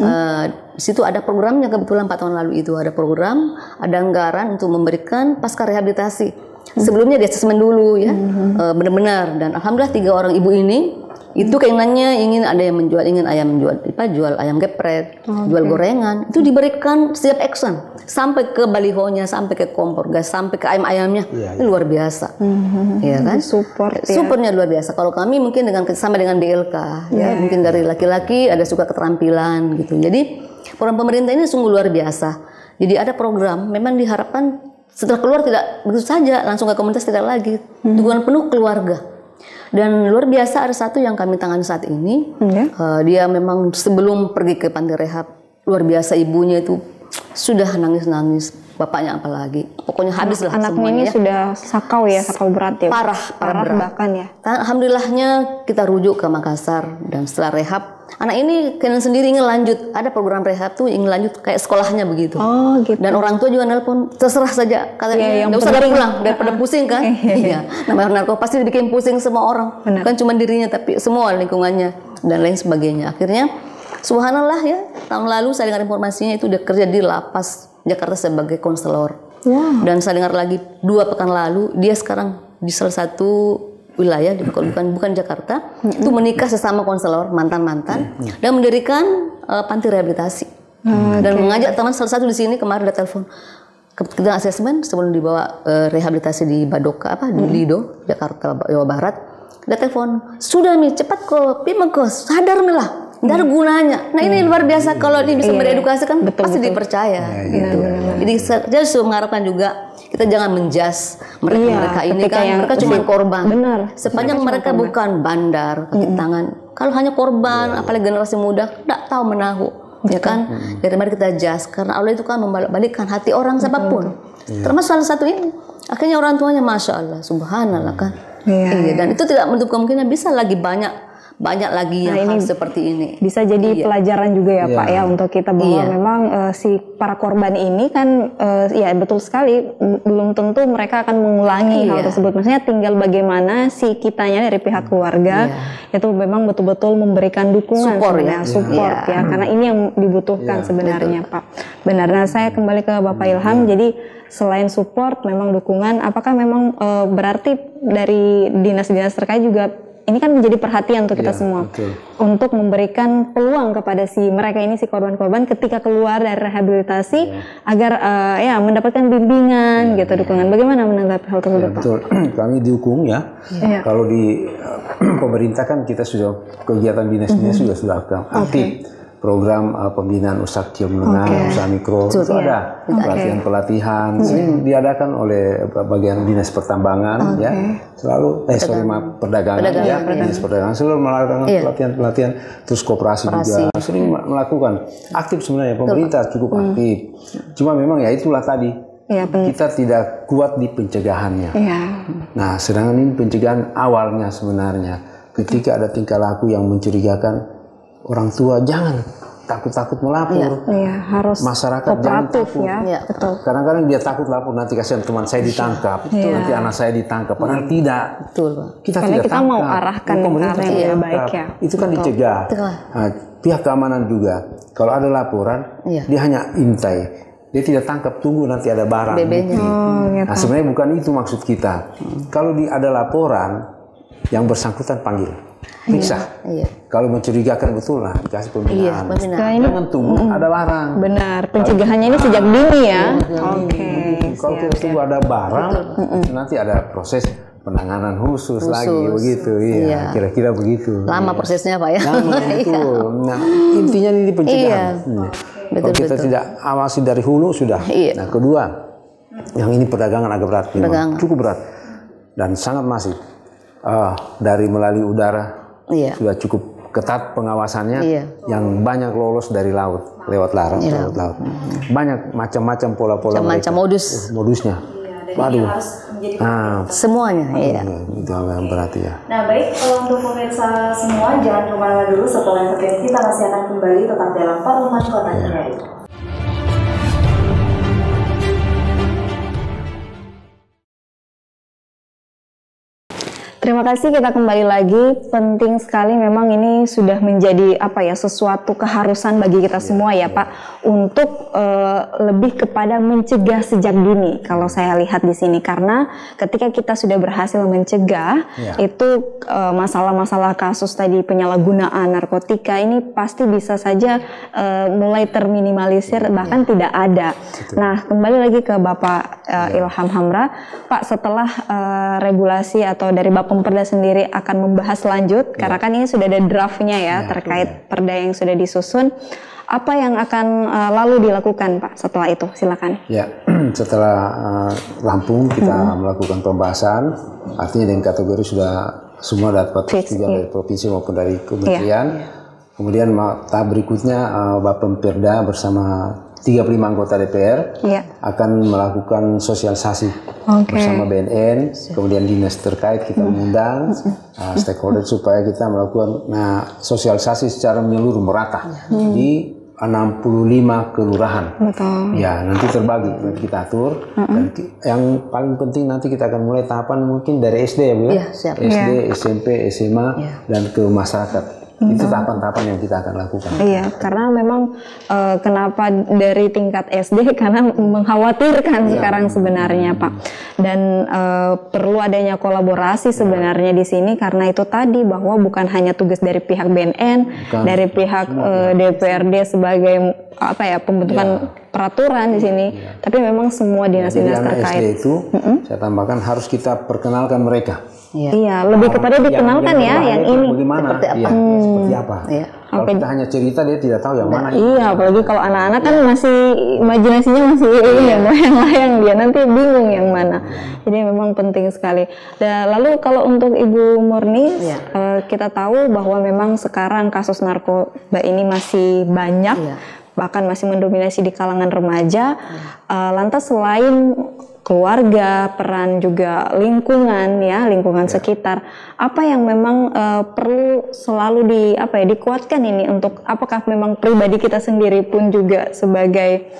Di situ ada programnya, kebetulan 4 tahun lalu itu ada program, ada anggaran untuk memberikan pasca rehabilitasi. Sebelumnya di asesmen dulu ya, benar-benar. Dan alhamdulillah 3 orang ibu ini itu keinginannya ingin ada yang menjual, ingin ayam jual ayam geprek, jual gorengan, itu diberikan setiap action sampai ke balihonya, sampai ke kompor gas, sampai ke ayam-ayamnya. Ini luar biasa. Ya kan? Supportnya luar biasa. Kalau kami mungkin sama dengan DLK ya, mungkin dari laki-laki ada suka keterampilan gitu. Jadi program pemerintah ini sungguh luar biasa. Jadi ada program memang diharapkan setelah keluar tidak begitu saja langsung ke komunitas, tidak lagi. Dukungan penuh keluarga. Dan luar biasa ada satu yang kami tangani saat ini, dia memang sebelum pergi ke panti rehab, luar biasa ibunya itu sudah nangis-nangis, bapaknya apalagi, pokoknya habis lah anaknya semuanya. Ini sudah sakau ya, sakau berat ya? Parah berat. Bahkan ya? Alhamdulillahnya kita rujuk ke Makassar dan setelah rehab, anak ini kalian sendiri ingin lanjut, ada program rehab tuh ingin lanjut kayak sekolahnya begitu. Gitu. Dan orang tua juga nelpon, terserah saja, katanya nggak usah pulang daripada pusing kan. Iya, namanya narkoba pasti bikin pusing semua orang, bukan cuma dirinya tapi semua lingkungannya dan lain sebagainya. Akhirnya subhanallah ya, tahun lalu saya dengar informasinya itu udah kerja di lapas Jakarta sebagai konselor. Dan saya dengar lagi 2 pekan lalu dia sekarang di salah satu wilayah bukan Jakarta, itu menikah sesama konselor mantan-mantan dan mendirikan panti rehabilitasi. Dan mengajak teman salah satu di sini kemarin ada telepon. Kita asesmen sebelum dibawa rehabilitasi di Badoka di Lido, Jakarta, Jawa Barat. Ada telepon, sudah nih cepat kok, Pimekos, sadar nih lah. Nggak ada gunanya. Nah ini luar biasa kalau dia bisa beredukasi kan pasti dipercaya. Gitu. Jadi saya mengharapkan juga kita jangan menjudge mereka ini kan mereka cuma korban. Sepanjang mereka bukan bandar kaki tangan. Kalau hanya korban, apalagi generasi muda tidak tahu menahu, ya kan? Dari mari kita judge karena Allah itu kan membalikkan hati orang siapapun. Termasuk salah satu ini. Akhirnya orang tuanya masya Allah, subhanallah kan. Dan itu tidak menutup kemungkinan bisa lagi banyak lagi yang hal seperti ini. Bisa jadi pelajaran juga ya Pak ya untuk kita bahwa memang si para korban ini kan ya betul sekali belum tentu mereka akan mengulangi hal tersebut. Maksudnya tinggal bagaimana si kitanya dari pihak keluarga itu memang betul-betul memberikan dukungan support ya karena ini yang dibutuhkan sebenarnya Pak. Benar. Nah saya kembali ke Bapak Ilham. Jadi selain support memang dukungan, apakah memang berarti dari dinas-dinas terkait juga ini kan menjadi perhatian untuk kita semua untuk memberikan peluang kepada mereka ini si korban-korban ketika keluar dari rehabilitasi agar mendapatkan bimbingan gitu dukungan. Bagaimana menanggapi hal tersebut Pak? Betul, kami didukung ya. Kalau di pemerintah kan kita sudah kegiatan dinas-dinas sudah aktif. Program pembinaan usaha kecil menengah, usaha mikro, itu ada pelatihan-pelatihan sering diadakan oleh bagian dinas pertambangan ya, selalu perdagangan ya, dinas perdagangan selalu melakukan pelatihan-pelatihan, terus koperasi juga sering melakukan, aktif sebenarnya pemerintah cukup aktif, cuma memang ya itulah tadi kita tidak kuat di pencegahannya. Nah sedangkan ini pencegahan awalnya sebenarnya ketika ada tingkah laku yang mencurigakan orang tua jangan takut-takut melapor. Harus masyarakat jangan takut. Betul. Kadang-kadang dia takut lapor, nanti kasihan teman saya ditangkap, nanti anak saya ditangkap. Padahal tidak. Betul, Pak. Karena tidak kita tangkap. mau arahkan pemerintah ke arah yang baik ya. Itu kan dicegah. Nah, pihak keamanan juga, kalau ada laporan, dia hanya intai. Dia tidak tangkap, tunggu nanti ada barang. Nah, sebenarnya bukan itu maksud kita. Kalau ada laporan, yang bersangkutan panggil, periksa. Kalau mencurigakan betul lah dikasih pembinaan. Jangan tunggu ada barang. Benar, pencegahannya ini sejak dini ya. Kalau kita tunggu ada barang, nanti ada proses penanganan khusus lagi begitu. Iya, kira-kira begitu. Lama prosesnya Pak ya. Lama betul. Nah, intinya ini pencegahan. Kalau kita tidak awasi dari hulu sudah. Nah, kedua, yang ini perdagangan agak berat, cukup berat dan sangat masif. Dari melalui udara sudah cukup ketat pengawasannya, yang banyak lolos dari laut lewat laut. Banyak macam-macam pola-pola, macam modusnya. Waduh. Semuanya. Itu yang berarti ya. Nah baik, untuk pemirsa semua jangan kemana-mana dulu, setelah yang kita masih akan kembali tetap dalam Parlemen Kota Kendari. Terima kasih, kita kembali lagi. Penting sekali memang ini sudah menjadi sesuatu keharusan bagi kita semua ya Pak, untuk lebih kepada mencegah sejak dini kalau saya lihat di sini, karena ketika kita sudah berhasil mencegah itu masalah-masalah kasus tadi penyalahgunaan narkotika ini pasti bisa saja mulai terminimalisir, bahkan tidak ada. Nah, kembali lagi ke Bapak Ilham Hamra, Pak, setelah regulasi atau dari Bapemperda sendiri akan membahas lanjut, karena kan ini sudah ada draftnya terkait perda yang sudah disusun. Apa yang akan lalu dilakukan Pak setelah itu? Silakan. Ya, setelah rampung kita melakukan pembahasan, artinya dengan kategori sudah semua dapat juga dari provinsi maupun dari kementerian. Kemudian tahap berikutnya Bapemperda bersama 35 anggota DPR akan melakukan sosialisasi bersama BNN, kemudian dinas terkait kita mengundang stakeholder supaya kita melakukan sosialisasi secara menyeluruh merata di 65 kelurahan. Ya, nanti terbagi, nanti kita atur. Dan yang paling penting nanti kita akan mulai tahapan mungkin dari SD ya Bu ya, SD, SMP, SMA dan ke masyarakat. Itu tahapan-tahapan yang kita akan lakukan. Iya, karena memang kenapa dari tingkat SD, karena mengkhawatirkan sekarang sebenarnya Pak. Dan perlu adanya kolaborasi sebenarnya di sini, karena itu tadi bahwa bukan hanya tugas dari pihak BNN, dari pihak DPRD sebagai pembentukan peraturan di sini, tapi memang semua dinas-dinas terkait. SD itu saya tambahkan harus kita perkenalkan mereka. Iya, lebih kepada dikenalkan yang ini bagaimana, seperti apa. Kalau kita hanya cerita dia tidak tahu yang mana. Iya, apalagi kalau anak-anak kan masih imajinasinya masih melayang-layang, dia nanti bingung yang mana. Jadi memang penting sekali. Dan lalu kalau untuk Ibu Murni, kita tahu bahwa memang sekarang kasus narkoba ini masih banyak, bahkan masih mendominasi di kalangan remaja. Lantas selain keluarga, peran juga lingkungan lingkungan sekitar, apa yang memang perlu selalu dikuatkan ini, untuk apakah memang pribadi kita sendiri pun juga sebagai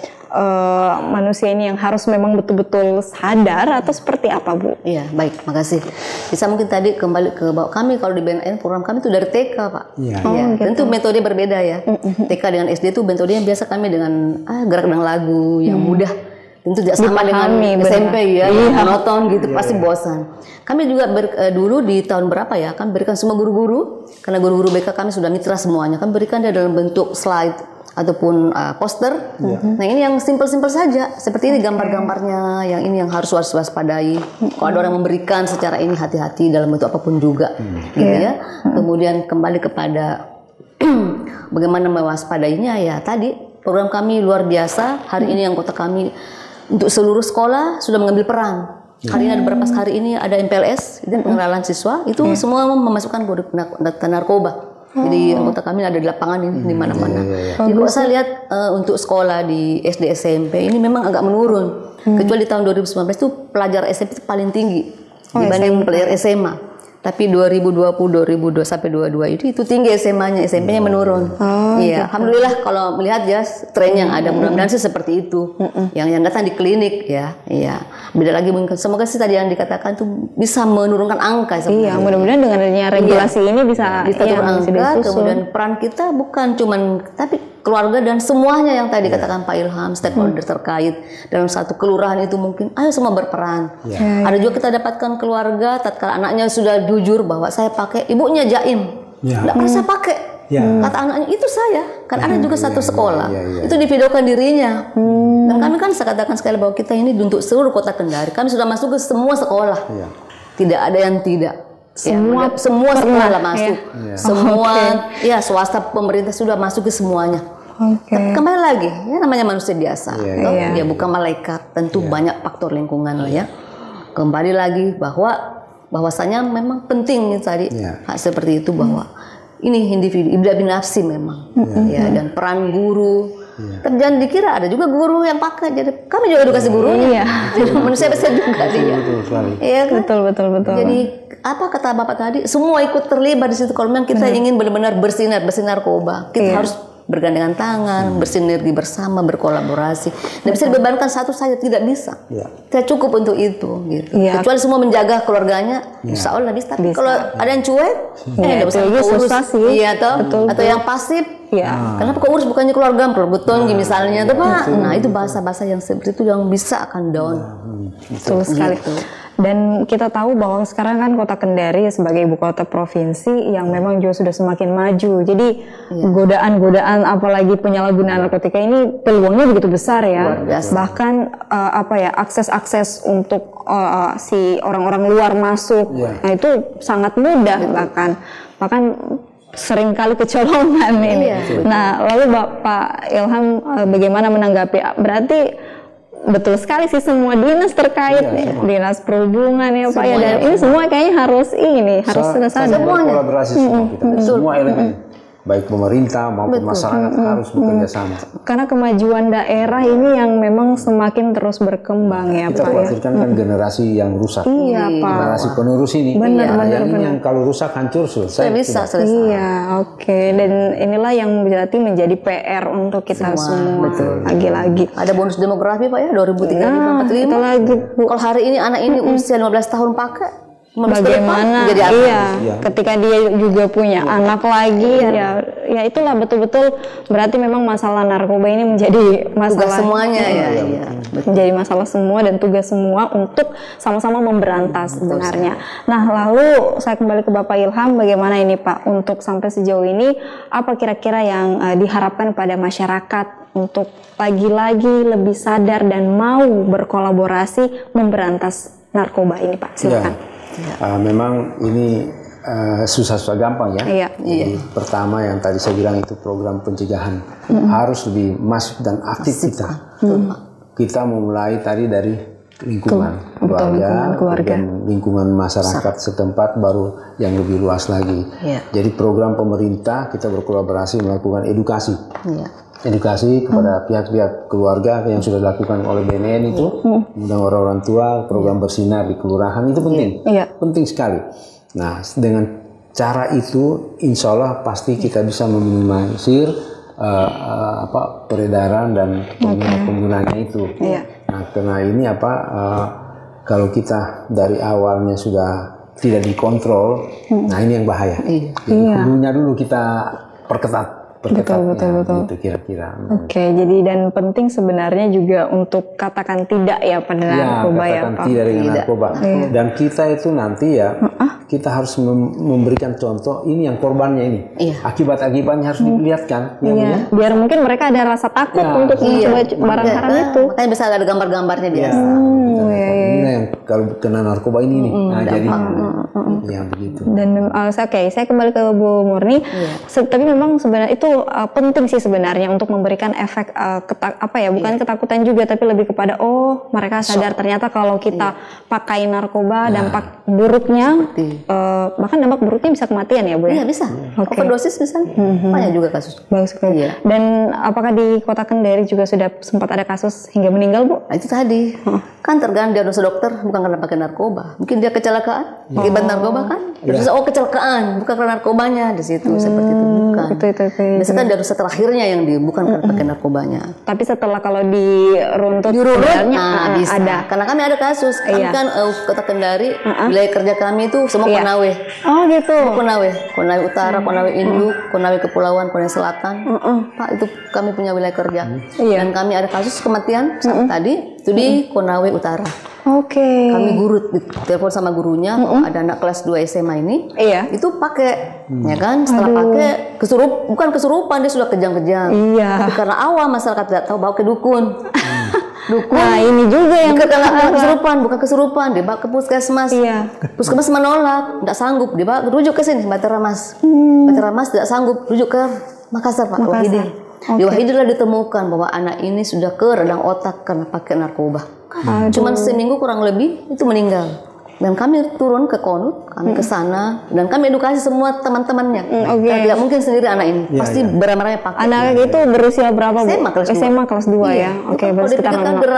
manusia ini yang harus memang betul-betul sadar, atau seperti apa Bu? Iya, baik, makasih. Bisa mungkin tadi kembali ke kami, kalau di BNN program kami itu dari TK Pak. Tentu metode berbeda ya. TK dengan SD itu metodenya biasa kami dengan gerak dengan lagu yang mudah. Tentu tidak sama dengan SMP monoton gitu, pasti bosan. Kami juga dulu di tahun berapa ya, kami berikan semua guru-guru, karena guru-guru BK kami sudah mitra semuanya, kami berikan dia dalam bentuk slide ataupun poster. Nah ini yang simpel-simpel saja, seperti ini gambar-gambarnya, yang ini yang harus waspadai. Kalau ada orang memberikan secara ini, hati-hati dalam bentuk apapun juga, gitu ya. Kemudian kembali kepada bagaimana mewaspadainya, ya tadi program kami luar biasa. Hari ini yang kota kami untuk seluruh sekolah sudah mengambil peran. Hari ini ada beberapa hari ini ada MPLS, itu pengenalan siswa, itu semua memasukkan produk narkoba. Jadi anggota kami ada di lapangan ini di mana-mana. Jadi kalau saya lihat untuk sekolah di SD SMP ini memang agak menurun. Kecuali di tahun 2019 itu pelajar SMP itu paling tinggi dibanding pelajar SMA. Tapi 2020 sampai 22 itu tinggi SMA-nya, SMP-nya menurun. Iya, gitu. Alhamdulillah kalau melihat ya tren yang ada, mudah-mudahan sih seperti itu. Yang datang di klinik ya, iya. Beda lagi mungkin. Semoga sih tadi yang dikatakan tuh bisa menurunkan angka. Iya, mudah-mudahan dengan adanya regulasi ini bisa turun angka. Kemudian peran kita bukan cuman tapi keluarga dan semuanya yang tadi katakan Pak Ilham, stakeholder terkait dalam satu kelurahan itu mungkin ayo semua berperan. Ada juga kita dapatkan keluarga tatkala anaknya sudah jujur bahwa saya pakai, ibunya jaim, nggak pernah saya pakai. Kata anaknya itu saya, kan ada juga satu sekolah itu divideokan dirinya. Dan kami kan saya katakan sekali bahwa kita ini untuk seluruh kota Kendari, kami sudah masuk ke semua sekolah, tidak ada yang tidak. Semua sekolah masuk, semua swasta pemerintah sudah masuk ke semuanya. Kembali lagi, ya namanya manusia biasa, dia bukan malaikat, tentu banyak faktor lingkungan lah ya. Kembali lagi bahwasanya memang penting tadi seperti itu bahwa ini individu ibda binafsi memang, dan peran guru. Jangan dikira ada juga guru yang pakai, jadi kami juga edukasi gurunya. Jadi manusia besar juga dia. Iya kan? Betul. Jadi apa kata Bapak tadi? Semua ikut terlibat di situ. Kalau memang kita ingin benar-benar bersinar narkoba, kita harus bergandengan tangan, bersinergi bersama, berkolaborasi. Tidak bisa dibebankan satu saja, tidak bisa. Tidak cukup untuk itu. Gitu. Kecuali semua menjaga keluarganya, insya Allah bisa. Tapi kalau ada yang cuek, tidak bisa urus. Atau yang pasif. Kenapa kok urus bukannya keluarga, perbeton misalnya, tuh Pak. Nah itu bahasa-bahasa yang seperti itu yang bisa akan down. Betul sekali. Dan kita tahu bahwa sekarang kan kota Kendari sebagai ibu kota provinsi yang memang juga sudah semakin maju. Jadi godaan-godaan apalagi penyalahgunaan narkotika ini peluangnya begitu besar ya. Bahkan akses-akses untuk si orang-orang luar masuk, nah itu sangat mudah bahkan sering kali kecolongan ini. Nah, lalu Bapak Ilham bagaimana menanggapi? Berarti betul sekali sih semua dinas terkait, dinas perhubungan ya Pak ya, dan ini semua kayaknya harus sudah sadar. Semuanya kolaborasi semua elemen, baik pemerintah maupun masyarakat harus bekerja sama. Karena kemajuan daerah ini yang memang semakin terus berkembang ya Pak ya. Kita khawatirkan kan generasi yang rusak. Iya Pak. Generasi penerus ini. Benar. Yang kalau rusak hancur selesai. Selesai. Iya, oke. Dan inilah yang berarti menjadi PR untuk kita semua. Lagi-lagi. Ada bonus demografi Pak ya 2035-45. Itu lagi Bu. Kalau hari ini anak ini usia 15 tahun pakai, bagaimana ketika dia juga punya anak lagi ya itulah betul-betul berarti memang masalah narkoba ini menjadi masalah tugas semuanya menjadi masalah semua dan tugas semua untuk sama-sama memberantas sebenarnya. Nah lalu saya kembali ke Bapak Ilham, bagaimana ini Pak untuk sampai sejauh ini apa kira-kira yang diharapkan pada masyarakat untuk lagi-lagi lebih sadar dan mau berkolaborasi memberantas narkoba ini Pak, silakan. Memang ini susah-susah gampang ya. Jadi, pertama yang tadi saya bilang itu program pencegahan harus lebih masif dan aktif kita memulai tadi dari lingkungan keluarga dan lingkungan masyarakat setempat, baru yang lebih luas lagi. Jadi program pemerintah kita berkolaborasi melakukan edukasi. Edukasi kepada pihak-pihak keluarga yang sudah dilakukan oleh BNN itu, kemudian orang-orang tua, program bersinar di kelurahan itu penting, penting sekali. Nah, dengan cara itu, insya Allah pasti kita bisa meminimalisir peredaran dan penggunaannya itu. Nah, karena ini kalau kita dari awalnya sudah tidak dikontrol, nah ini yang bahaya. Hulunya dulu kita perketat. Betul. Gitu kira-kira. Oke, jadi dan penting sebenarnya juga untuk katakan tidak ya pada narkoba ya Pak. Tidak dengan narkoba. Dan kita itu nanti kita harus memberikan contoh ini yang korbannya ini. Akibat-akibatnya harus dilihatkan. Biar mungkin mereka ada rasa takut untuk mencoba barang haram itu. Makanya bisa ada gambar-gambarnya biasa. Ini yang kalau kena narkoba ini nih. Nah, jadi ya begitu. Dan saya kembali ke Bu Murni. Tapi memang sebenarnya itu penting sih sebenarnya untuk memberikan efek bukan ketakutan juga, tapi lebih kepada mereka sadar ternyata kalau kita pakai narkoba dampak buruknya bahkan dampak buruknya bisa kematian ya Bu ya? Iya bisa. Overdosis misalnya. Banyak juga kasus. Bagus sekali. Dan apakah di Kota Kendari juga sudah sempat ada kasus hingga meninggal Bu? Itu tadi. Kan tergantung diagnosa dokter bukan karena pakai narkoba. Mungkin dia kecelakaan akibat narkoba kan? Bisa kecelakaan bukan karena narkobanya di situ seperti itu bukan. Biasanya kan diagnosa terakhirnya yang bukan karena pakai narkobanya. Tapi setelah kalau dirunut bisa. Ada. Karena kami ada kasus. Kami kan Kota Kendari, wilayah kerja kami itu semua Konawe. Oh gitu. Konawe Utara, Konawe Induk, Konawe Kepulauan, Konawe Selatan. Pak, itu kami punya wilayah kerja. Dan kami ada kasus kematian tadi itu di Konawe Utara. Kami guru telepon sama gurunya, ada anak kelas 2 SMA ini, itu pakai, ya kan? Setelah pakai bukan kesurupan, dia sudah kejang-kejang. Tapi karena awam masyarakat tidak tahu, bawa ke dukun. Nah ini juga yang bukan kesurupan, dibawa ke puskesmas. Puskesmas menolak, tidak sanggup, dibawa rujuk ke sini, Bateramas. Bateramas tidak sanggup, rujuk ke Makassar, Pak Wahidin. Di Wahidin lah ditemukan bahwa anak ini sudah ke radang otak karena pakai narkoba. Cuman seminggu kurang lebih itu meninggal. Dan kami turun ke Konut, kami ke sana, dan kami edukasi semua teman-temannya. Tidak mungkin sendiri anak ini, pasti beramai-ramai pakai. Anak itu berusia berapa, Bu? SMA kelas 2 ya. Berarti sekitar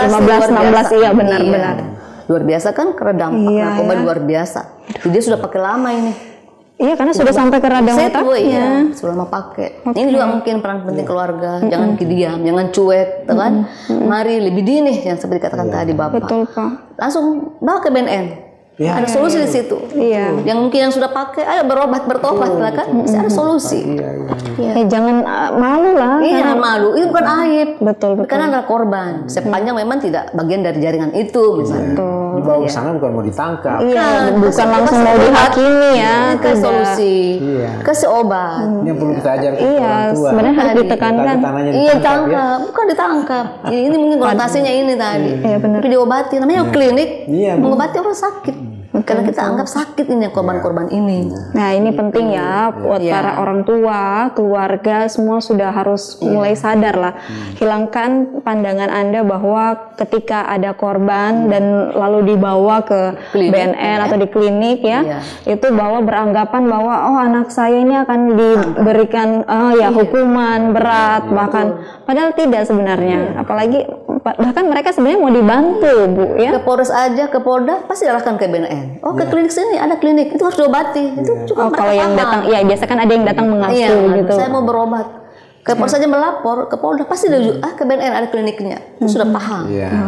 15-16, iya benar-benar. Luar biasa kan, karena dampak narkoba luar biasa. Jadi dia sudah pakai lama ini. Iya, karena sudah sampai ke radang otaknya. Sudah lama pakai. Ini juga mungkin peran penting keluarga. Jangan diam, jangan cuek, kan? Mari lebih dini yang seperti dikatakan tadi Bapak. Betul, Pak. Langsung bawa ke BNN. Ada solusi di situ. Yang mungkin yang sudah pakai, ayo berobat, bertobat, kan? Bisa ada solusi. Jangan malu lah. Jangan malu. Itu bukan aib. Betul. Karena ada korban. Sepanjang memang tidak bagian dari jaringan itu, misalnya. Dibawa ke sana bukan mau ditangkap. Bukan langsung mau dihakimi ya. Kasih solusi. Kasih obat. Ini yang perlu kita ajar ke orang tua. Sebenarnya harus ditekankan. Ditangkap. Bukan ditangkap. Ini mungkin konotasinya ini tadi. Tapi diobati. Namanya klinik. Mengobati orang sakit. Karena kita anggap sakit ini korban-korban ini. Nah ini penting ya buat para orang tua, keluarga semua sudah harus mulai sadar lah. Hilangkan pandangan Anda bahwa ketika ada korban dan lalu dibawa ke BNN atau di klinik itu bahwa beranggapan bahwa anak saya ini akan diberikan hukuman berat bahkan padahal tidak sebenarnya. Apalagi bahkan mereka sebenarnya mau dibantu, Bu ya. Ke Polres aja, ke Polda pasti arahkan ke BNN. Ke klinik sini ada klinik itu harus diobati. Itu juga kalau yang datang, biasa kan ada yang datang mengaku gitu. Saya mau berobat. Ke Polres saja melapor, ke Polda pasti dia ke BNN ada kliniknya. Itu sudah paham.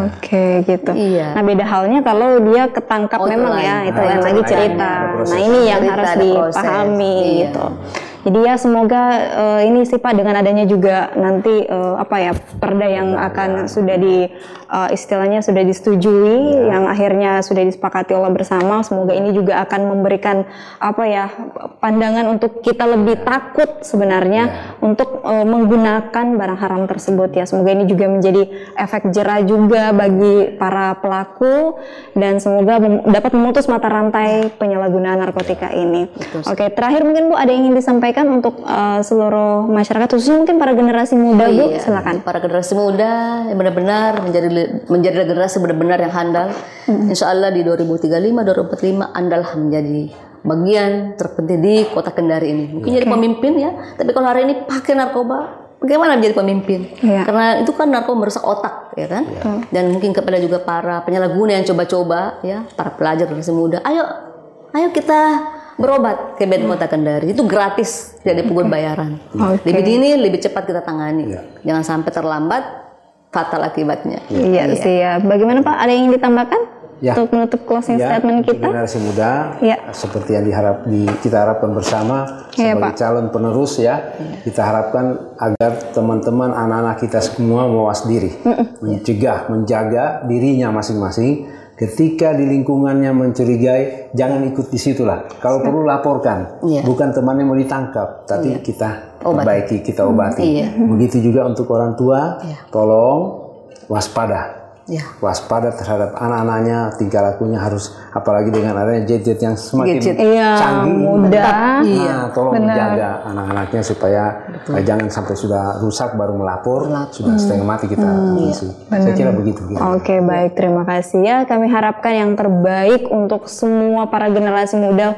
Gitu. Nah beda halnya kalau dia ketangkap memang itu lain lagi cerita. Nah ini yang harus dipahami gitu. Jadi ya semoga ini sih Pak dengan adanya juga nanti perda yang akan sudah istilahnya sudah disetujui yang akhirnya sudah disepakati oleh bersama, semoga ini juga akan memberikan pandangan untuk kita lebih takut sebenarnya untuk menggunakan barang haram tersebut ya. Semoga ini juga menjadi efek jera juga bagi para pelaku dan semoga dapat memutus mata rantai penyalahgunaan narkotika ini. Oke, terakhir mungkin Bu ada yang ingin disampaikan untuk seluruh masyarakat khususnya mungkin para generasi muda Bu, silakan. Para generasi muda yang benar-benar menjadi generasi benar-benar yang handal. Insya Allah di 2035 Anda lah menjadi bagian terpenting di Kota Kendari ini. Mungkin jadi pemimpin ya, tapi kalau hari ini pakai narkoba, bagaimana menjadi pemimpin? Karena itu kan narkoba merusak otak, ya kan? Dan mungkin kepada juga para penyalahguna yang coba-coba, ya, para pelajar generasi muda, ayo kita berobat ke BNN Kota Kendari. Itu gratis, tidak dipungut bayaran. Lebih dini, lebih cepat kita tangani. Jangan sampai terlambat, fatal akibatnya. Bagaimana Pak? Ada yang ingin ditambahkan untuk menutup closing statement kita? Generasi muda, seperti yang kita harapkan bersama sebagai calon penerus kita harapkan agar teman-teman anak-anak kita semua mawas diri, mencegah, menjaga dirinya masing-masing. Ketika di lingkungannya mencurigai, jangan ikut di situlah. Kalau perlu laporkan, bukan temannya mau ditangkap, tapi kita perbaiki, kita obati. Begitu juga untuk orang tua, tolong waspada. Waspada terhadap anak-anaknya, tingkah lakunya harus, apalagi dengan adanya gadget yang semakin canggih, mudah. Tolong menjaga anak-anaknya supaya jangan sampai sudah rusak baru melapor, sudah setengah mati kita. Saya kira begitu. Oke, baik, terima kasih ya. Kami harapkan yang terbaik untuk semua para generasi muda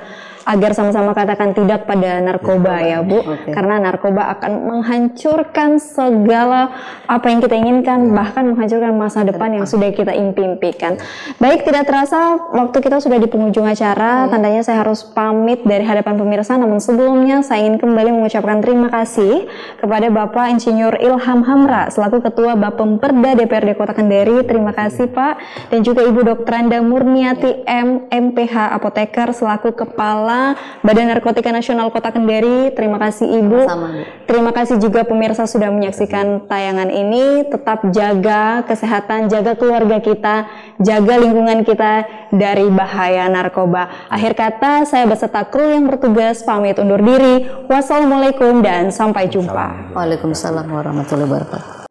agar sama-sama katakan tidak pada narkoba ya Bu, karena narkoba akan menghancurkan segala apa yang kita inginkan, bahkan menghancurkan masa depan yang sudah kita impikan. Baik, tidak terasa waktu kita sudah di penghujung acara, tandanya saya harus pamit dari hadapan pemirsa, namun sebelumnya saya ingin kembali mengucapkan terima kasih kepada Bapak Insinyur Ilham Hamra selaku Ketua Bapemperda DPRD Kota Kendari. Terima kasih Pak. Dan juga Ibu Dr. Anda Murniati MPH Apoteker selaku Kepala Badan Narkotika Nasional Kota Kendari. Terima kasih Ibu. Terima kasih juga pemirsa sudah menyaksikan tayangan ini. Tetap jaga kesehatan, jaga keluarga kita, jaga lingkungan kita dari bahaya narkoba. Akhir kata, saya beserta kru yang bertugas pamit undur diri. Wassalamualaikum dan sampai jumpa. Waalaikumsalam warahmatullahi wabarakatuh.